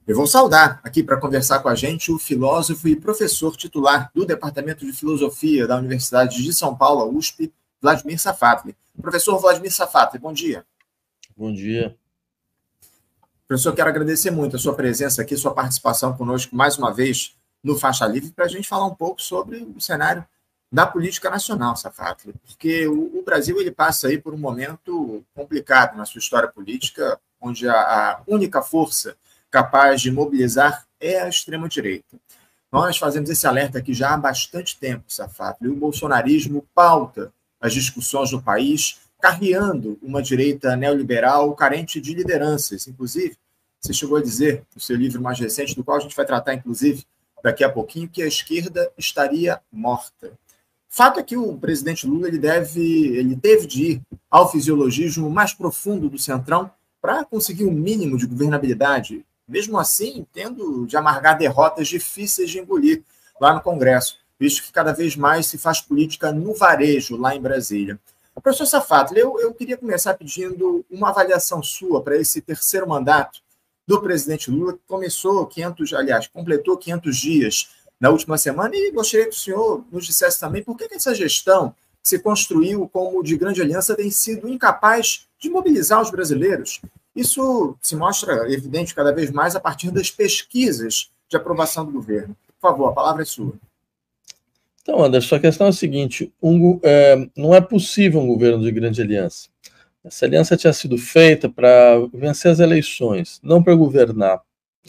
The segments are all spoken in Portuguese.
Eu vou saudar aqui para conversar com a gente o filósofo e professor titular do Departamento de Filosofia da Universidade de São Paulo, USP, Vladimir Safatli. Professor Vladimir Safatli, bom dia. Bom dia. Professor, quero agradecer muito a sua presença aqui, sua participação conosco mais uma vez no Faixa Livre, para a gente falar um pouco sobre o cenário da política nacional, Safatli, porque o Brasil ele passa aí por um momento complicado na sua história política, onde a única força capaz de mobilizar é a extrema-direita. Nós fazemos esse alerta aqui já há bastante tempo, Safatli, e o bolsonarismo pauta as discussões no país, carreando uma direita neoliberal carente de lideranças. Inclusive, você chegou a dizer, no seu livro mais recente, do qual a gente vai tratar, inclusive, daqui a pouquinho, que a esquerda estaria morta. Fato é que o presidente Lula ele teve de ir ao fisiologismo mais profundo do Centrão para conseguir um mínimo de governabilidade, mesmo assim tendo de amargar derrotas difíceis de engolir lá no Congresso, visto que cada vez mais se faz política no varejo lá em Brasília. Professor Safatli, eu queria começar pedindo uma avaliação sua para esse terceiro mandato do presidente Lula, que completou 500 dias na última semana, e gostaria que o senhor nos dissesse também por que essa gestão que se construiu como de grande aliança tem sido incapaz de mobilizar os brasileiros. Isso se mostra evidente cada vez mais a partir das pesquisas de aprovação do governo. Por favor, a palavra é sua. Então, Anderson, a questão é a seguinte, não é possível um governo de grande aliança. Essa aliança tinha sido feita para vencer as eleições, não para governar.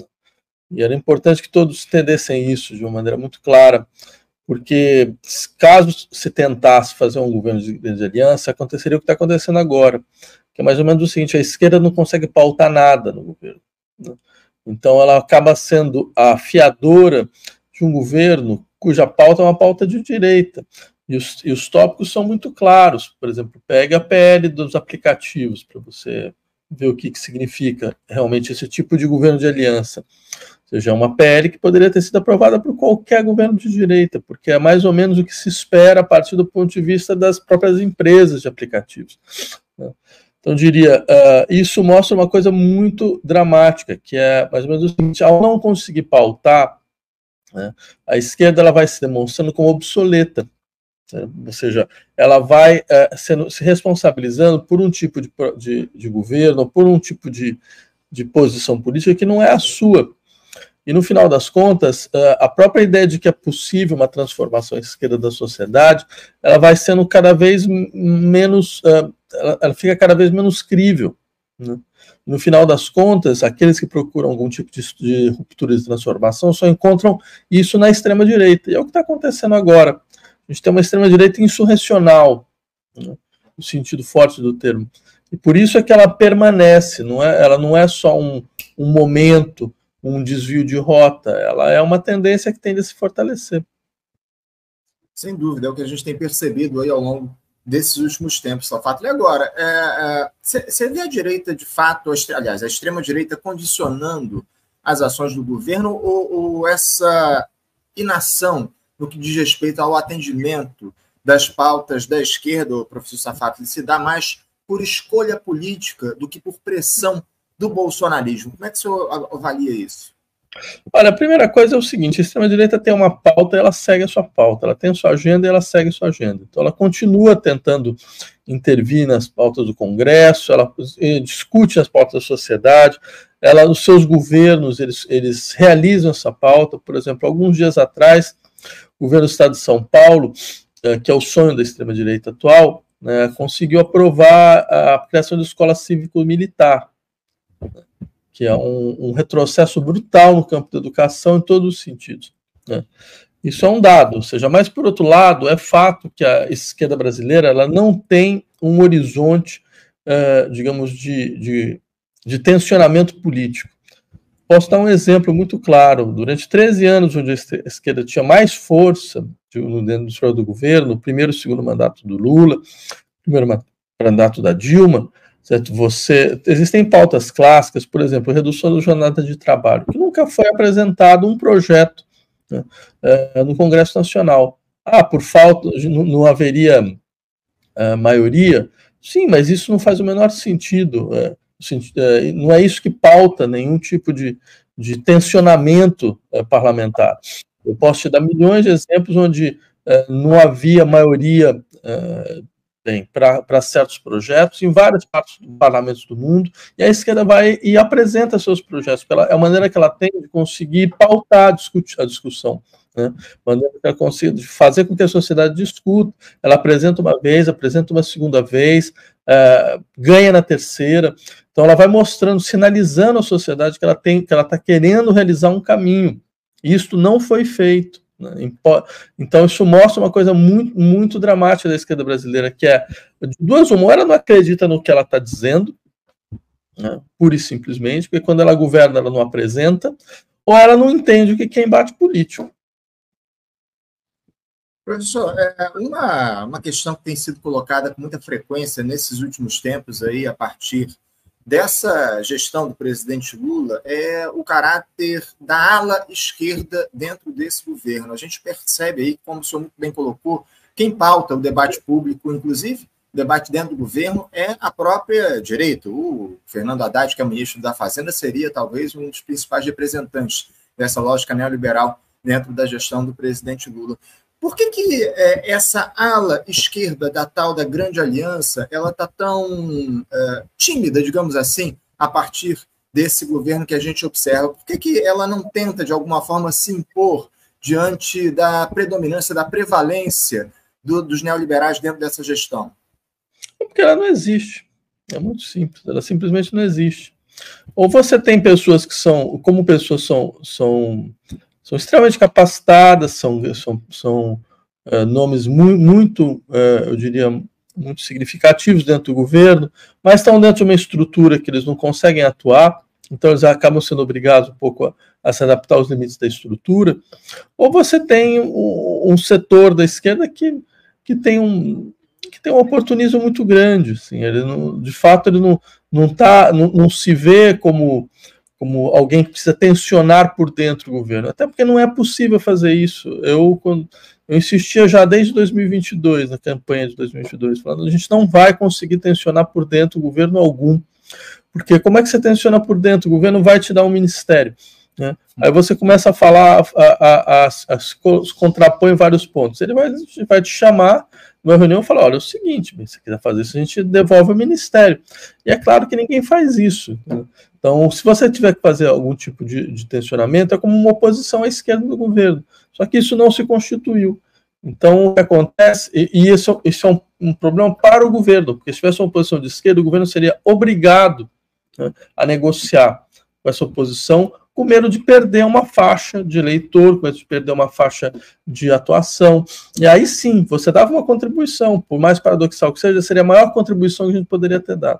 E era importante que todos entendessem isso de uma maneira muito clara, porque caso se tentasse fazer um governo de grande aliança, aconteceria o que está acontecendo agora, que é mais ou menos o seguinte: a esquerda não consegue pautar nada no governo, né? Então ela acaba sendo a fiadora de um governo cuja pauta é uma pauta de direita, e os tópicos são muito claros. Por exemplo, pegue a PL dos aplicativos para você ver o que significa realmente esse tipo de governo de aliança. Ou seja, é uma PL que poderia ter sido aprovada por qualquer governo de direita, porque é mais ou menos o que se espera a partir do ponto de vista das próprias empresas de aplicativos. Então, eu diria, isso mostra uma coisa muito dramática, que é mais ou menos o seguinte: ao não conseguir pautar, né, a esquerda ela vai se demonstrando como obsoleta, né? Ou seja, ela vai se responsabilizando por um tipo de governo, por um tipo de posição política que não é a sua. E no final das contas, a própria ideia de que é possível uma transformação à esquerda da sociedade, ela vai sendo cada vez menos, ela fica cada vez menos crível, né? No final das contas, aqueles que procuram algum tipo de ruptura de transformação só encontram isso na extrema-direita. E é o que está acontecendo agora. A gente tem uma extrema-direita insurrecional, né, no sentido forte do termo. E por isso é que ela permanece, ela não é só um momento, um desvio de rota, ela é uma tendência que tende a se fortalecer. Sem dúvida, é o que a gente tem percebido aí ao longo desses últimos tempos, Safatli. E agora, você vê a direita, de fato, aliás, a extrema-direita condicionando as ações do governo, ou essa inação no que diz respeito ao atendimento das pautas da esquerda, professor Safatli, se dá mais por escolha política do que por pressão do bolsonarismo? Como é que o senhor avalia isso? Olha, a primeira coisa é o seguinte: a extrema-direita tem uma pauta e ela segue a sua pauta, ela tem a sua agenda e ela segue a sua agenda. Então ela continua tentando intervir nas pautas do Congresso, ela discute as pautas da sociedade, os seus governos, eles realizam essa pauta. Por exemplo, alguns dias atrás, o governo do Estado de São Paulo, que é o sonho da extrema-direita atual, né, conseguiu aprovar a criação de escola cívico-militar, que é um retrocesso brutal no campo da educação em todos os sentidos, né? Isso é um dado, ou seja, mas por outro lado, é fato que a esquerda brasileira ela não tem um horizonte, digamos, de tensionamento político. Posso dar um exemplo muito claro: durante 13 anos, onde a esquerda tinha mais força dentro do governo, o primeiro e o segundo mandato do Lula, o primeiro mandato da Dilma, certo? Existem pautas clássicas, por exemplo, redução da jornada de trabalho, que nunca foi apresentado um projeto, né, no Congresso Nacional. Por falta, não haveria maioria? Sim, mas isso não faz o menor sentido. Não é isso que pauta nenhum tipo de de tensionamento parlamentar. Eu posso te dar milhões de exemplos onde não havia maioria para certos projetos em várias partes do parlamento do mundo, e a esquerda vai e apresenta seus projetos, porque é a maneira que ela tem de conseguir pautar a discussão, né? Maneira que ela consegue fazer com que a sociedade discuta. Ela apresenta uma vez, apresenta uma segunda vez, ganha na terceira. Então ela vai mostrando, sinalizando à sociedade que ela está querendo realizar um caminho. E isto não foi feito. Então isso mostra uma coisa muito, muito dramática da esquerda brasileira, que é, de duas uma, ela não acredita no que ela está dizendo, né, pura e simplesmente, porque quando ela governa ela não apresenta, ou ela não entende o que é embate político. Professor, uma questão que tem sido colocada com muita frequência nesses últimos tempos, aí, a partir dessa gestão do presidente Lula, é o caráter da ala esquerda dentro desse governo. A gente percebe aí, como o senhor muito bem colocou, quem pauta o debate público, inclusive o debate dentro do governo, é a própria direita. O Fernando Haddad, que é o ministro da Fazenda, seria talvez um dos principais representantes dessa lógica neoliberal dentro da gestão do presidente Lula. Por que essa ala esquerda da tal da Grande Aliança ela está tão tímida, digamos assim, a partir desse governo que a gente observa? Por que ela não tenta, de alguma forma, se impor diante da predominância, da prevalência dos neoliberais dentro dessa gestão? Porque ela não existe. É muito simples. Ela simplesmente não existe. Ou você tem pessoas que são, como pessoas são extremamente capacitadas, são nomes muito, eu diria, muito significativos dentro do governo, mas estão dentro de uma estrutura que eles não conseguem atuar, então eles acabam sendo obrigados um pouco a se adaptar aos limites da estrutura. Ou você tem um setor da esquerda que tem um oportunismo muito grande, assim, ele não, de fato ele não se vê como alguém que precisa tensionar por dentro do governo, até porque não é possível fazer isso. Eu insistia já desde 2022, na campanha de 2022, falando, a gente não vai conseguir tensionar por dentro o governo algum, porque como é que você tensiona por dentro? O governo vai te dar um ministério, né? Aí você começa a falar, contrapõe vários pontos, ele vai te chamar numa reunião e falar, olha, é o seguinte, se você quiser fazer isso, a gente devolve o ministério. E é claro que ninguém faz isso, né? Então, se você tiver que fazer algum tipo de tensionamento, é como uma oposição à esquerda do governo. Só que isso não se constituiu. Então, o que acontece, e isso é um problema para o governo, porque se tivesse uma oposição de esquerda, o governo seria obrigado, né, a negociar com essa oposição, com medo de perder uma faixa de eleitor, com medo de perder uma faixa de atuação. E aí sim, você dava uma contribuição, por mais paradoxal que seja, seria a maior contribuição que a gente poderia ter dado.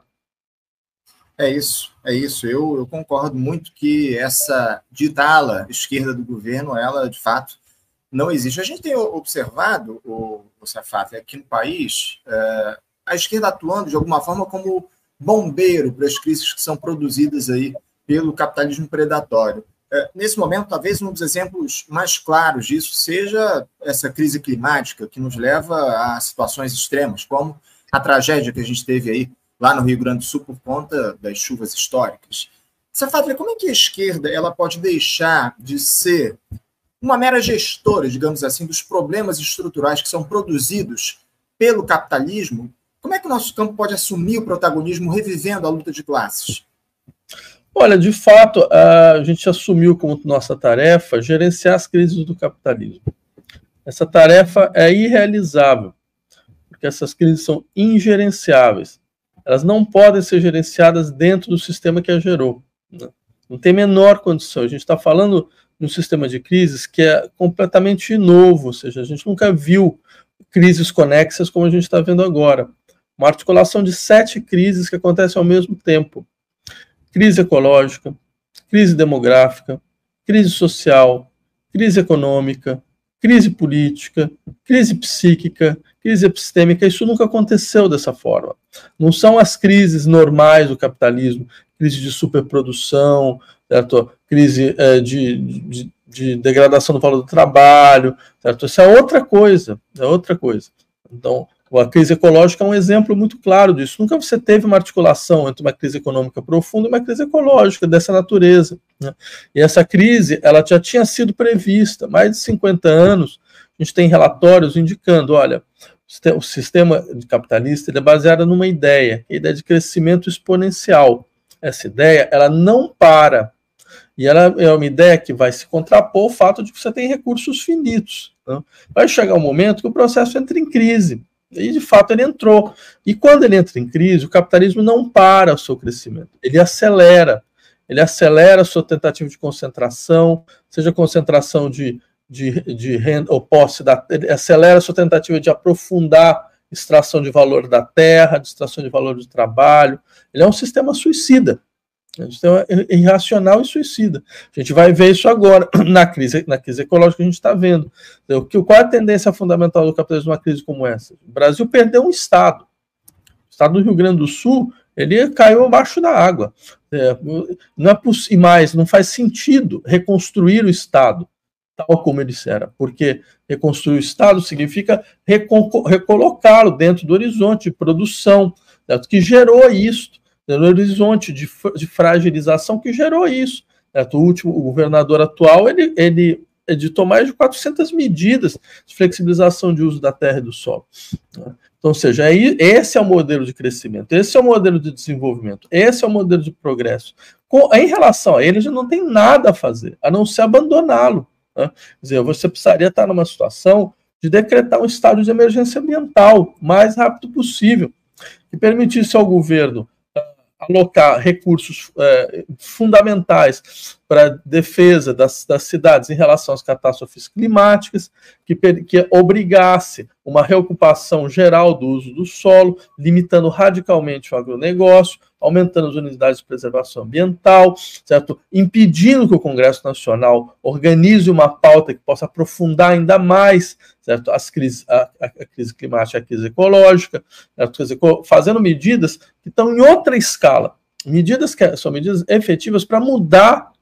É isso. Eu concordo muito que essa dita ala esquerda do governo, ela, de fato, não existe. A gente tem observado, o Safat, aqui no país, a esquerda atuando, de alguma forma, como bombeiro para as crises que são produzidas aí pelo capitalismo predatório. Nesse momento, talvez um dos exemplos mais claros disso seja essa crise climática que nos leva a situações extremas, como a tragédia que a gente teve aí lá no Rio Grande do Sul por conta das chuvas históricas. Safat, como é que a esquerda ela pode deixar de ser uma mera gestora, digamos assim, dos problemas estruturais que são produzidos pelo capitalismo? Como é que o nosso campo pode assumir o protagonismo revivendo a luta de classes? Olha, de fato, a gente assumiu como nossa tarefa gerenciar as crises do capitalismo. Essa tarefa é irrealizável, porque essas crises são ingerenciáveis. Elas não podem ser gerenciadas dentro do sistema que a gerou, né? Não tem menor condição. A gente está falando de um sistema de crises que é completamente novo, ou seja, a gente nunca viu crises conexas como a gente está vendo agora. Uma articulação de 7 crises que acontecem ao mesmo tempo. Crise ecológica, crise demográfica, crise social, crise econômica, crise política, crise psíquica, crise epistêmica. Isso nunca aconteceu dessa forma. Não são as crises normais do capitalismo, crise de superprodução, certo? Crise de degradação do valor do trabalho, certo? Isso é outra coisa, Então, A crise ecológica é um exemplo muito claro disso. Nunca você teve uma articulação entre uma crise econômica profunda e uma crise ecológica dessa natureza, né? E essa crise, ela já tinha sido prevista. Mais de 50 anos, a gente tem relatórios indicando, olha, o sistema capitalista ele é baseado numa ideia, a ideia de crescimento exponencial. Essa ideia, ela não para. E ela é uma ideia que vai se contrapor ao fato de que você tem recursos finitos, né? Vai chegar um momento que o processo entra em crise. E, de fato, ele entrou. E quando ele entra em crise, o capitalismo não para o seu crescimento. Ele acelera. Ele acelera a sua tentativa de concentração, seja concentração de renda ou posse, ele acelera a sua tentativa de aprofundar extração de valor da terra, de extração de valor do trabalho. Ele é um sistema suicida. É um sistema irracional e suicida. A gente vai ver isso agora, na crise ecológica que a gente está vendo. Então, qual é a tendência fundamental do capitalismo numa crise como essa? O Brasil perdeu um Estado. O Estado do Rio Grande do Sul, ele caiu abaixo da água. Não é e mais, não faz sentido reconstruir o Estado tal como ele era, porque reconstruir o Estado significa recolocá-lo dentro do horizonte de produção, certo? Que gerou isso, no horizonte de fragilização que gerou isso. O governador atual, ele editou mais de 400 medidas de flexibilização de uso da terra e do solo. Então, ou seja, esse é o modelo de crescimento, esse é o modelo de desenvolvimento, esse é o modelo de progresso. Em relação a ele, já não tem nada a fazer, a não ser abandoná-lo. Né? Quer dizer, você precisaria estar numa situação de decretar um estado de emergência ambiental o mais rápido possível, que permitisse ao governo alocar recursos fundamentais para a defesa das cidades em relação às catástrofes climáticas, que obrigasse uma reocupação geral do uso do solo, limitando radicalmente o agronegócio, aumentando as unidades de preservação ambiental, certo? Impedindo que o Congresso Nacional organize uma pauta que possa aprofundar ainda mais, certo? A crise climática, a crise ecológica, certo? Fazendo medidas que estão em outra escala, medidas que são medidas efetivas para mudar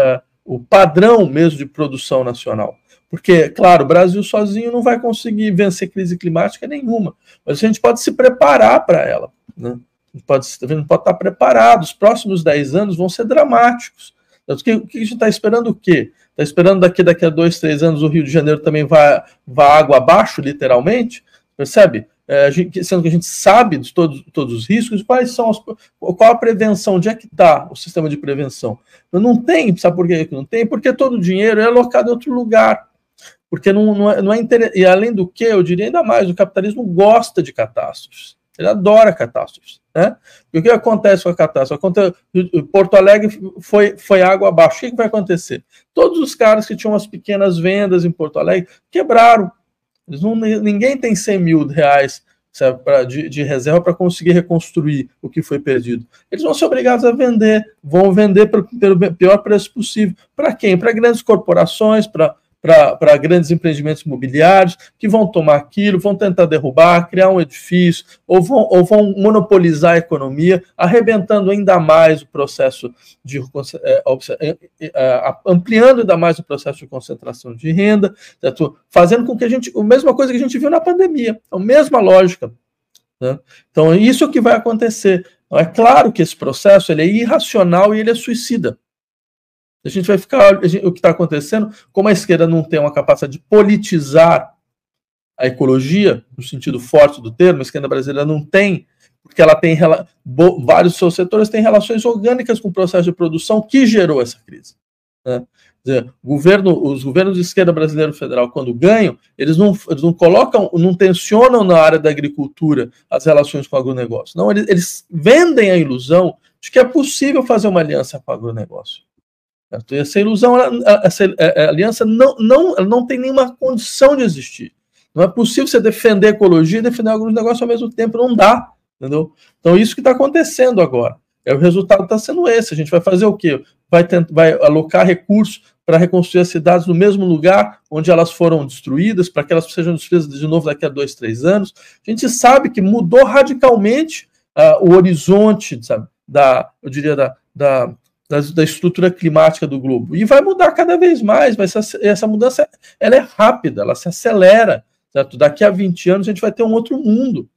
o padrão mesmo de produção nacional. Porque, claro, o Brasil sozinho não vai conseguir vencer crise climática nenhuma, mas a gente pode se preparar para ela, né? A gente pode estar preparado. Os próximos 10 anos vão ser dramáticos. O que a gente está esperando o quê? Está esperando daqui a 2, 3 anos o Rio de Janeiro também vá água abaixo, literalmente? Percebe? Sendo que a gente sabe de todos os riscos, qual a prevenção, onde é que está o sistema de prevenção? Não tem, sabe por que não tem? Porque todo o dinheiro é alocado em outro lugar. Porque não é interesse. E além do que, eu diria ainda mais, o capitalismo gosta de catástrofes. Ele adora catástrofes, né? E o que acontece com a catástrofe? Porto Alegre foi água abaixo. O que vai acontecer? Todos os caras que tinham as pequenas vendas em Porto Alegre quebraram. Ninguém tem 100 mil reais, sabe, de reserva para conseguir reconstruir o que foi perdido. Eles vão ser obrigados a vender, vão vender pelo pior preço possível. Para quem? Para grandes corporações, para grandes empreendimentos imobiliários que vão tomar aquilo, vão tentar derrubar, criar um edifício, ou vão monopolizar a economia, arrebentando ainda mais o processo ampliando ainda mais o processo de concentração de renda, certo? Fazendo com que a mesma coisa que a gente viu na pandemia, a mesma lógica, né? Então, isso é o que vai acontecer. É claro que esse processo ele é irracional e ele é suicida. A gente vai ficar, o que está acontecendo, como a esquerda não tem uma capacidade de politizar a ecologia, no sentido forte do termo, a esquerda brasileira não tem, porque ela tem vários dos seus setores têm relações orgânicas com o processo de produção que gerou essa crise, né? Quer dizer, os governos de esquerda brasileiro federal, quando ganham, eles não colocam, não tensionam na área da agricultura as relações com o agronegócio. Não, eles vendem a ilusão de que é possível fazer uma aliança com o agronegócio. Essa ilusão, essa aliança não tem nenhuma condição de existir. Não é possível você defender a ecologia e defender alguns negócios ao mesmo tempo, não dá. Entendeu? Então, isso que está acontecendo agora. O resultado está sendo esse. A gente vai fazer o quê? Vai alocar recursos para reconstruir as cidades no mesmo lugar onde elas foram destruídas, para que elas sejam destruídas de novo daqui a 2, 3 anos. A gente sabe que mudou radicalmente o horizonte, sabe, eu diria, da estrutura climática do globo. E vai mudar cada vez mais. Essa mudança ela é rápida, ela se acelera. certo? Daqui a 20 anos a gente vai ter um outro mundo.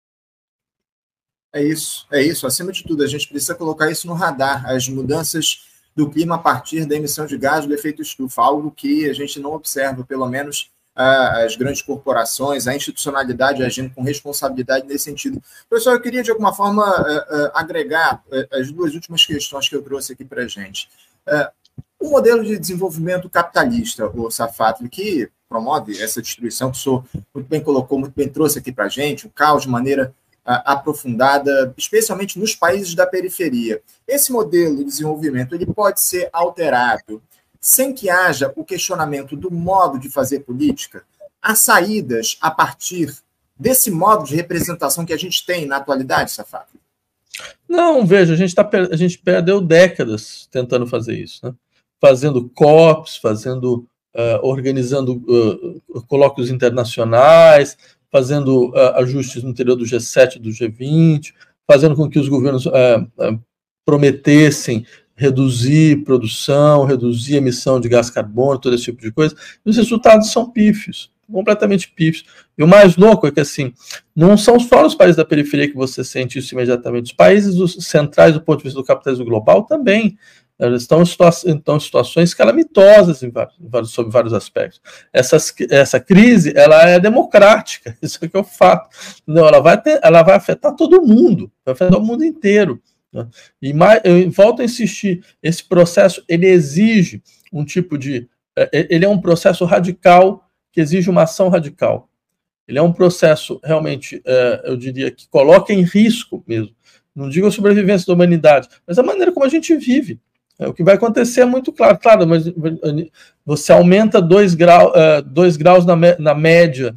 É isso. Acima de tudo, a gente precisa colocar isso no radar, as mudanças do clima a partir da emissão de gás do efeito estufa, algo que a gente não observa, pelo menos as grandes corporações, a institucionalidade agindo com responsabilidade nesse sentido. Professor, eu queria, de alguma forma, agregar as duas últimas questões que eu trouxe aqui para a gente. O modelo de desenvolvimento capitalista, o Safatli, que promove essa destruição, que o senhor muito bem colocou, muito bem trouxe aqui para a gente, o caos de maneira aprofundada, especialmente nos países da periferia. Esse modelo de desenvolvimento ele pode ser alterado sem que haja o questionamento do modo de fazer política? Há saídas a partir desse modo de representação que a gente tem na atualidade, Safatli? Não, veja, a gente perdeu décadas tentando fazer isso, né? Fazendo COPs, organizando colóquios internacionais, fazendo ajustes no interior do G7 e do G20, fazendo com que os governos prometessem reduzir produção, reduzir emissão de gás carbono, todo esse tipo de coisa, e os resultados são pífios, completamente pífios. E o mais louco é que, assim, não são só os países da periferia que você sente isso imediatamente, os países centrais do ponto de vista do capitalismo global também, eles estão em situações calamitosas sob vários aspectos. Essa crise, ela é democrática, isso é que é o fato. Não, ela vai afetar todo mundo, vai afetar o mundo inteiro. Né? E eu volto a insistir, esse processo, ele exige um tipo de... Ele é um processo radical, que exige uma ação radical. Ele é um processo, realmente, eu diria, que coloca em risco mesmo, não digo a sobrevivência da humanidade, mas a maneira como a gente vive. O que vai acontecer é muito claro, mas você aumenta 2 graus na média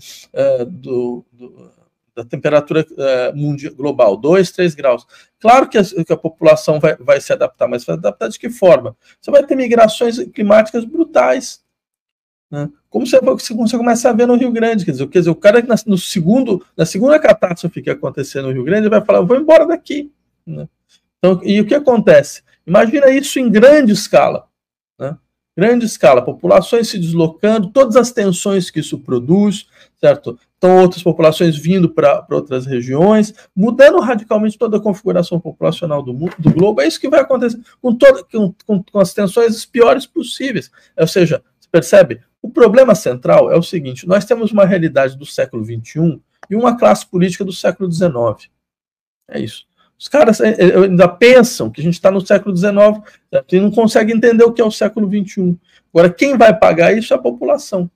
da temperatura mundial, global, 2, 3 graus. Claro que a população vai se adaptar, mas vai adaptar de que forma? Você vai ter migrações climáticas brutais, né? Como você começa a ver no Rio Grande, quer dizer, o cara na segunda catástrofe que acontecer no Rio Grande vai falar, vou embora daqui, né? Então, e o que acontece? Imagina isso em grande escala, né? Grande escala, populações se deslocando, todas as tensões que isso produz, certo? Então, outras populações vindo para outras regiões, mudando radicalmente toda a configuração populacional do globo. É isso que vai acontecer com as tensões piores possíveis. Ou seja, você percebe? O problema central é o seguinte: nós temos uma realidade do século XXI e uma classe política do século XIX. É isso. Os caras ainda pensam que a gente está no século XIX, certo? E não conseguem entender o que é o século XXI. Agora, quem vai pagar isso é a população.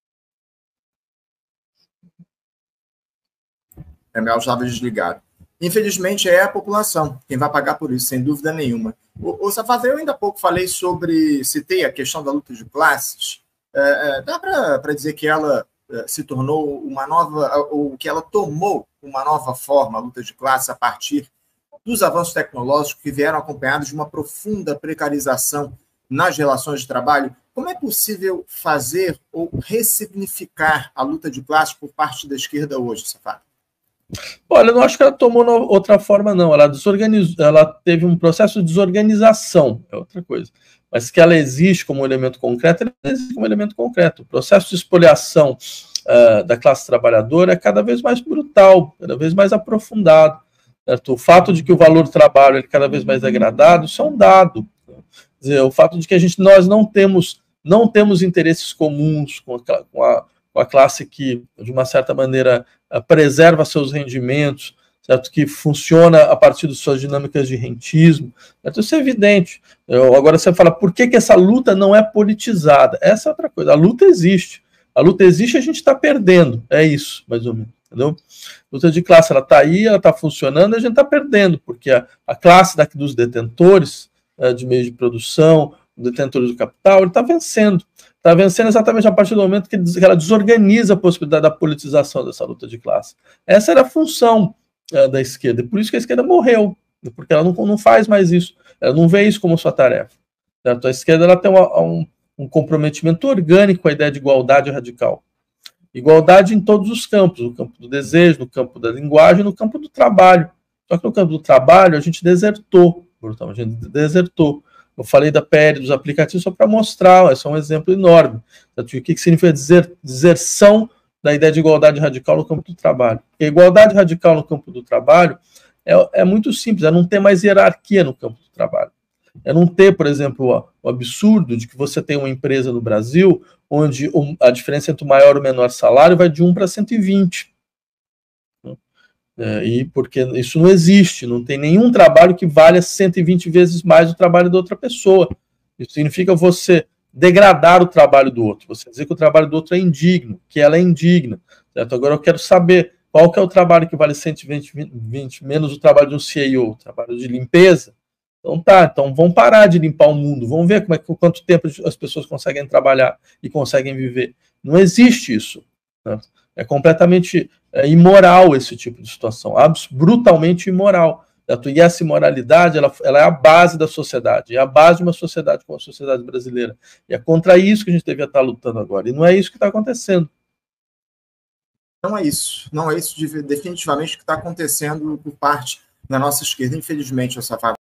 Meu estava desligado. Infelizmente, é a população quem vai pagar por isso, sem dúvida nenhuma. O Safatli, eu ainda há pouco citei a questão da luta de classes. Dá para dizer que ela se tornou uma nova, ou que ela tomou uma nova forma, a luta de classes, a partir dos avanços tecnológicos que vieram acompanhados de uma profunda precarização nas relações de trabalho? Como é possível fazer ou ressignificar a luta de classes por parte da esquerda hoje, Safatli? Olha, eu não acho que ela tomou outra forma, não. Ela teve um processo de desorganização, é outra coisa. Mas que ela existe como elemento concreto, ela existe como elemento concreto. O processo de espoliação da classe trabalhadora é cada vez mais brutal, cada vez mais aprofundado. Certo? O fato de que o valor do trabalho é cada vez mais degradado, isso é um dado. Quer dizer, o fato de que nós não temos interesses comuns com a classe que, de uma certa maneira, preserva seus rendimentos, certo? Que funciona a partir de suas dinâmicas de rentismo. Certo? Isso é evidente. Agora você fala, por que essa luta não é politizada? Essa é outra coisa. A luta existe. A luta existe e a gente está perdendo. É isso, mais ou menos. Entendeu? A luta de classe, ela está aí, ela está funcionando, e a gente está perdendo, porque a classe dos detentores de meios de produção, detentores do capital, ele está vencendo. Está vencendo exatamente a partir do momento que ela desorganiza a possibilidade da politização dessa luta de classe. Essa era a função da esquerda, e por isso que a esquerda morreu, porque ela não faz mais isso, ela não vê isso como sua tarefa. Certo? A esquerda ela tem um comprometimento orgânico com a ideia de igualdade radical. Igualdade em todos os campos, no campo do desejo, no campo da linguagem, no campo do trabalho. Só que no campo do trabalho a gente desertou, a gente desertou. Eu falei da PL dos aplicativos só para mostrar, esse é um exemplo enorme. O que significa deserção da ideia de igualdade radical no campo do trabalho. A igualdade radical no campo do trabalho é muito simples, é não ter mais hierarquia no campo do trabalho. É não ter, por exemplo, o absurdo de que você tem uma empresa no Brasil onde a diferença entre o maior e o menor salário vai de 1 para 120. E porque isso não existe, não tem nenhum trabalho que valha 120 vezes mais o trabalho da outra pessoa. Isso significa você degradar o trabalho do outro, você dizer que o trabalho do outro é indigno, que ela é indigna. Certo? Agora eu quero saber qual que é o trabalho que vale 120 menos o trabalho de um CEO, o trabalho de limpeza. Então vamos parar de limpar o mundo, vamos ver quanto tempo as pessoas conseguem trabalhar e conseguem viver. Não existe isso. Né? É completamente imoral esse tipo de situação, brutalmente imoral. Certo? E essa imoralidade ela é a base da sociedade, é a base de uma sociedade como a sociedade brasileira. E é contra isso que a gente devia estar lutando agora, e não é isso que está acontecendo. Não é isso definitivamente o que está acontecendo por parte da nossa esquerda, infelizmente, essa